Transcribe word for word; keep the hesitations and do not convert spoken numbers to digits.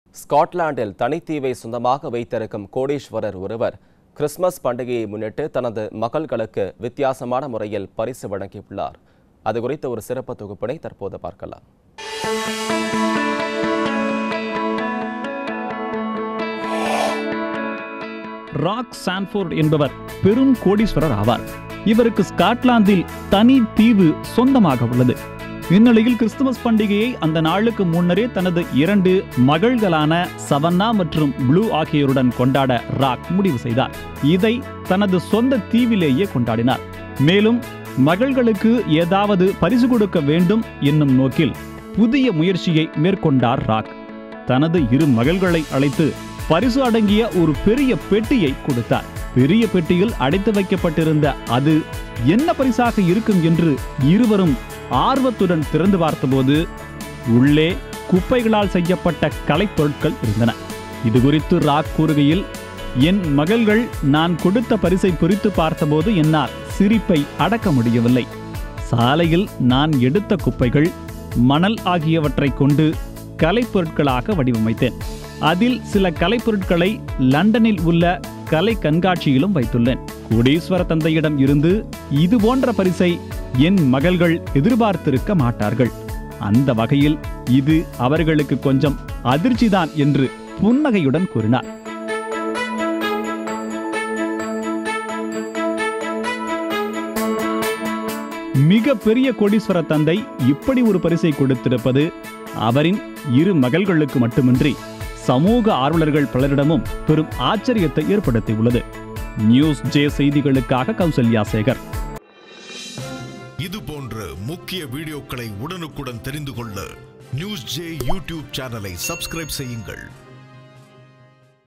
ஸ்காட்லாந்தில் தனித்தீவை சொந்தமாக வைத்திருக்கும் கோடீஸ்வரர் ஒருவர் கிறிஸ்துமஸ் பண்டிகையை முன்னிட்டு தனது மகள்களுக்கு வித்தியாசமான முறையில் பரிசு வழங்கியுள்ளார். அது குறித்த ஒரு சிறப்பு தொகுப்பினை தற்போது பார்க்கலாம். ராக் சான்ஃபோர்ட் என்பவர் பெரும் கோடீஸ்வரர் ஆவார். இவருக்கு ஸ்காட்லாந்தில் தனி தீவு சொந்தமாக உள்ளது. இந்நிலையில் கிறிஸ்துமஸ் பண்டிகையை அந்த நாளுக்கு முன்னரே தனது இரண்டு மகள்களான சவன்னா மற்றும் ப்ளூ ஆகியோருடன் கொண்டாட ராக் முடிவு செய்தார். இதை தனது சொந்த தீவிலேயே கொண்டாடினார். மேலும் மகள்களுக்கு ஏதாவது பரிசு கொடுக்க வேண்டும் என்னும் நோக்கில் புதிய முயற்சியை மேற்கொண்டார் ராக். தனது இரு மகள்களை அழைத்து பரிசு அடங்கிய ஒரு பெரிய பெட்டியை கொடுத்தார். பெரிய பெட்டியில் அடைத்து வைக்கப்பட்டிருந்த அது என்ன பரிசாக இருக்கும் என்று இருவரும் ஆர்வத்துடன் திறந்து பார்த்தபோது உள்ளே குப்பைகளால் செய்யப்பட்ட கலைப்பொருட்கள் இருந்தன. இது குறித்து ராக் கூறுகையில், என் மகள்கள் நான் கொடுத்த பரிசை பிரித்து பார்த்தபோது என்னால் சிரிப்பை அடக்க முடியவில்லை. சாலையில் நான் எடுத்த குப்பைகள், மணல் ஆகியவற்றை கொண்டு கலைப்பொருட்களாக வடிவமைத்தேன். அதில் சில கலைப்பொருட்களை லண்டனில் உள்ள கலை கண்காட்சியிலும் வைத்துள்ளேன். கோடீஸ்வர தந்தையிடம் இருந்து இது போன்ற பரிசை என் மகள்கள் எதிர்பார்த்திருக்க மாட்டார்கள். அந்த வகையில் இது அவர்களுக்கு கொஞ்சம் அதிர்ச்சிதான் என்று புன்னகையுடன் கூறினார். மிக பெரிய கோடீஸ்வர தந்தை இப்படி ஒரு பரிசை கொடுத்திருப்பது அவரின் இரு மகள்களுக்கு மட்டுமின்றி சமூக ஆர்வலர்கள் பலரிடமும் பெரும் ஆச்சரியத்தை ஏற்படுத்தியுள்ளது. நியூஸ் ஜே செய்திகளுக்காக கௌசல்யா சேகர். இது போன்ற முக்கிய வீடியோக்களை உடனுக்குடன் தெரிந்து கொள்ள நியூஸ் ஜே யூடியூப் சேனலை சப்ஸ்கிரைப் செய்யுங்கள்.